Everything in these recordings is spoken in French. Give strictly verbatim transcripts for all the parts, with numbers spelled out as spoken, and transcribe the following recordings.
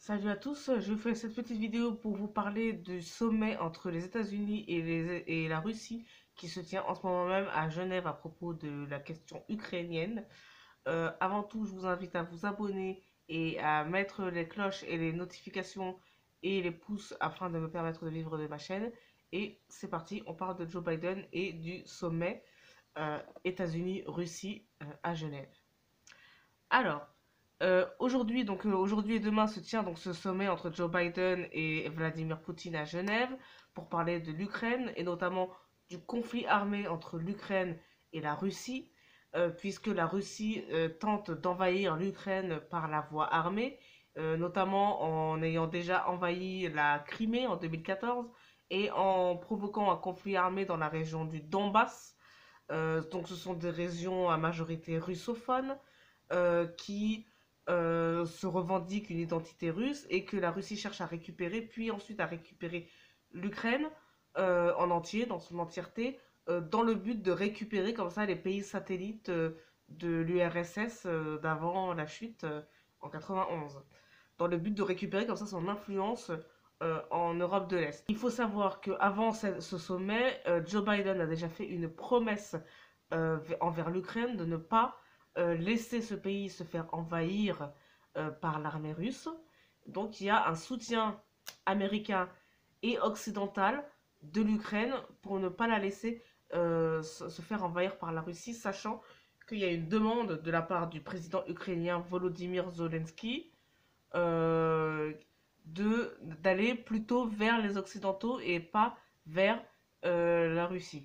Salut à tous, je fais cette petite vidéo pour vous parler du sommet entre les États-Unis et, les- et la Russie qui se tient en ce moment même à Genève à propos de la question ukrainienne. Euh, avant tout, je vous invite à vous abonner et à mettre les cloches et les notifications et les pouces afin de me permettre de vivre de ma chaîne. Et c'est parti, on parle de Joe Biden et du sommet euh, États-Unis-Russie euh, à Genève. Alors, euh, aujourd'hui, donc euh, aujourd'hui et demain se tient donc ce sommet entre Joe Biden et Vladimir Poutine à Genève pour parler de l'Ukraine et notamment du conflit armé entre l'Ukraine et la Russie, euh, puisque la Russie euh, tente d'envahir l'Ukraine par la voie armée, euh, notamment en ayant déjà envahi la Crimée en deux mille quatorze et en provoquant un conflit armé dans la région du Donbass. Euh, donc ce sont des régions à majorité russophone euh, qui euh, se revendiquent une identité russe et que la Russie cherche à récupérer, puis ensuite à récupérer l'Ukraine euh, en entier, dans son entièreté, euh, dans le but de récupérer comme ça les pays satellites euh, de l'U R S S euh, d'avant la chute euh, en quatre-vingt-onze, dans le but de récupérer comme ça son influence euh, en Europe de l'Est. Il faut savoir qu'avant ce, ce sommet, euh, Joe Biden a déjà fait une promesse euh, envers l'Ukraine de ne pas euh, laisser ce pays se faire envahir euh, par l'armée russe. Donc il y a un soutien américain et occidental de l'Ukraine pour ne pas la laisser euh, se, se faire envahir par la Russie, sachant qu'il y a une demande de la part du président ukrainien Volodymyr Zelensky euh, de d'aller plutôt vers les Occidentaux et pas vers euh, la Russie.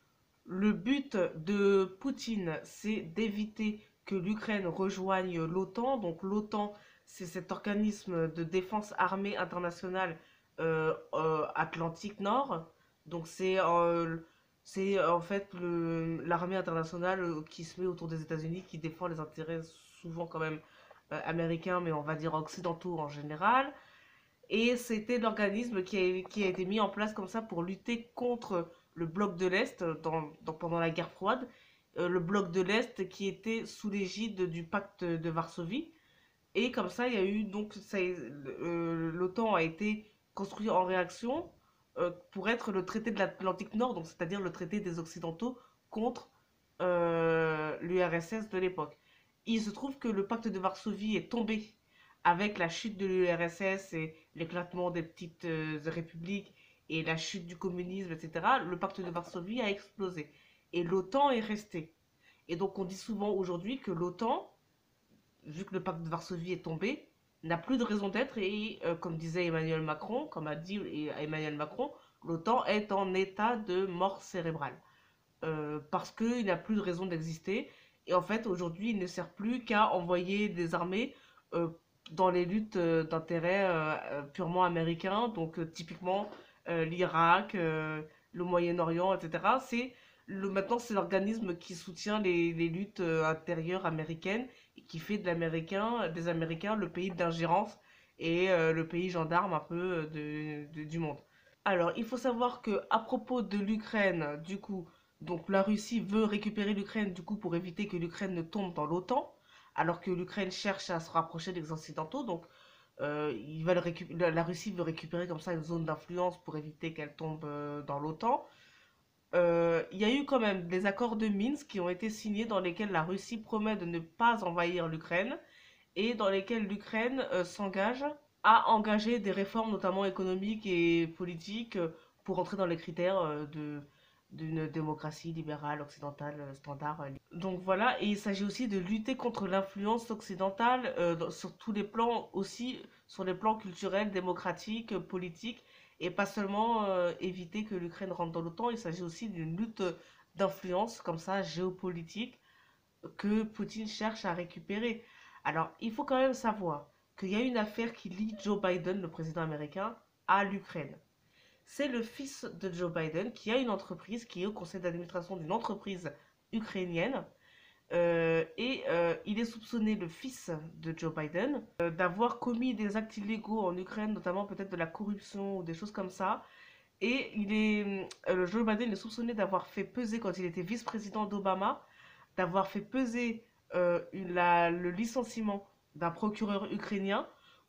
Le but de Poutine, c'est d'éviter que l'Ukraine rejoigne l'OTAN. Donc l'OTAN, c'est cet organisme de défense armée internationale euh, euh, Atlantique Nord. Donc c'est euh, c'est en fait l'armée internationale qui se met autour des États-Unis, qui défend les intérêts souvent quand même euh, américains, mais on va dire occidentaux en général. Et c'était l'organisme qui a, qui a été mis en place comme ça pour lutter contre le bloc de l'Est dans, dans- pendant la guerre froide. Euh, le bloc de l'Est qui était sous l'égide du pacte de Varsovie. Et comme ça, il y a eu donc ça, euh, l'OTAN a été construit en réaction euh, pour être le traité de l'Atlantique Nord, donc c'est-à-dire le traité des Occidentaux contre euh, l'U R S S de l'époque. Il se trouve que le pacte de Varsovie est tombé avec la chute de l'U R S S et l'éclatement des petites euh, républiques et la chute du communisme, et cetera. Le pacte de Varsovie a explosé et l'OTAN est resté. Et donc on dit souvent aujourd'hui que l'OTAN, vu que le pacte de Varsovie est tombé, n'a plus de raison d'être et, euh, comme disait Emmanuel Macron, comme a dit Emmanuel Macron, l'OTAN est en état de mort cérébrale. Euh, parce qu'il n'a plus de raison d'exister. Et en fait, aujourd'hui, il ne sert plus qu'à envoyer des armées euh, dans les luttes euh, d'intérêt euh, euh, purement américains, donc euh, typiquement euh, l'Irak, euh, le Moyen-Orient, et cetera. C'est le, maintenant, c'est l'organisme qui soutient les, les luttes euh, intérieures américaines et qui fait de l'américain, des Américains le pays d'ingérence et euh, le pays gendarme un peu euh, de, de- du monde. Alors, il faut savoir que à propos de l'Ukraine, du coup, donc la Russie veut récupérer l'Ukraine du coup pour éviter que l'Ukraine ne tombe dans l'OTAN, alors que l'Ukraine cherche à se rapprocher des Occidentaux. Donc, euh, ils veulent récup- la la Russie veut récupérer comme ça une zone d'influence pour éviter qu'elle tombe euh, dans l'OTAN. Euh, Il y a eu quand même des accords de Minsk qui ont été signés dans lesquels la Russie promet de ne pas envahir l'Ukraine et dans lesquels l'Ukraine euh, s'engage à engager des réformes, notamment économiques et politiques, euh, pour entrer dans les critères euh, de d'une démocratie libérale occidentale euh, standard. euh. Donc voilà, et il s'agit aussi de lutter contre l'influence occidentale euh, dans- sur tous les plans, aussi sur les plans culturels, démocratiques, euh, politiques, et pas seulement euh, éviter que l'Ukraine rentre dans l'OTAN, il s'agit aussi d'une lutte d'influence comme ça géopolitique que Poutine cherche à récupérer. Alors, il faut quand même savoir qu'il y a une affaire qui lie Joe Biden, le président américain, à l'Ukraine. C'est le fils de Joe Biden qui a une entreprise, qui est au conseil d'administration d'une entreprise ukrainienne. Euh, et euh, il est soupçonné, le fils de Joe Biden, euh, d'avoir commis des actes illégaux en Ukraine, notamment peut-être de la corruption ou des choses comme ça. Et il est, euh, le Joe Biden est soupçonné d'avoir fait peser, quand il était vice-président d'Obama, d'avoir fait peser euh, une- la- le licenciement d'un procureur ukrainien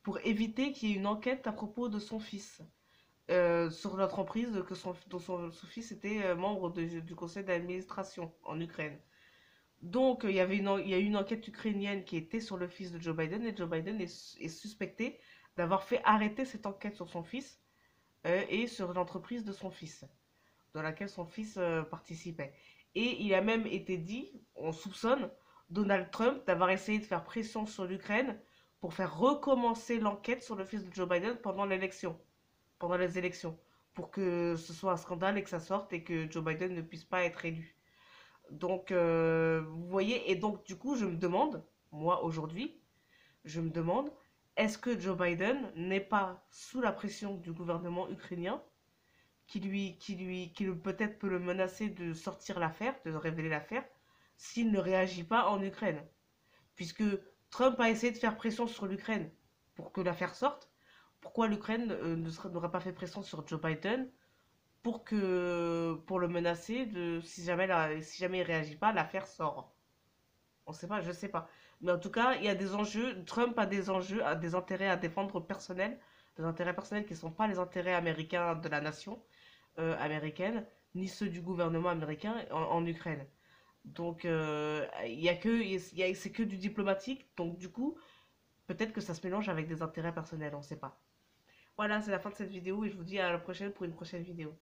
pour éviter qu'il y ait une enquête à propos de son fils. Euh, sur l'entreprise que son, dont son, son fils était euh, membre de- du conseil d'administration en Ukraine. Donc, euh, il y avait une, en- il y a eu une enquête ukrainienne qui était sur le fils de Joe Biden et Joe Biden est, est suspecté d'avoir fait arrêter cette enquête sur son fils euh, et sur l'entreprise de son fils, dans laquelle son fils euh, participait. Et il a même été dit, on soupçonne Donald Trump d'avoir essayé de faire pression sur l'Ukraine pour faire recommencer l'enquête sur le fils de Joe Biden pendant l'élection, pendant les élections, pour que ce soit un scandale et que ça sorte et que Joe Biden ne puisse pas être élu. Donc, euh, vous voyez, et donc du coup, je me demande, moi aujourd'hui, je me demande, est-ce que Joe Biden n'est pas sous la pression du gouvernement ukrainien qui lui, qui lui, qui peut-être peut le menacer de sortir l'affaire, de révéler l'affaire, s'il ne réagit pas en Ukraine. Puisque Trump a essayé de faire pression sur l'Ukraine pour que l'affaire sorte, pourquoi l'Ukraine euh, ne serait- n'aurait pas fait pression sur Joe Biden pour que pour le menacer de si jamais la- si jamais il réagit pas, l'affaire sort. On sait pas, je sais pas. Mais en tout cas, il y a des enjeux. Trump a des enjeux, a des intérêts à défendre personnels, des intérêts personnels qui ne sont pas les intérêts américains de la nation euh, américaine, ni ceux du gouvernement américain en, en Ukraine. Donc, euh, il y a que, il y a- c'est que du diplomatique. Donc, du coup, peut-être que ça se mélange avec des intérêts personnels, on ne sait pas. Voilà, c'est la fin de cette vidéo et je vous dis à la prochaine pour une prochaine vidéo.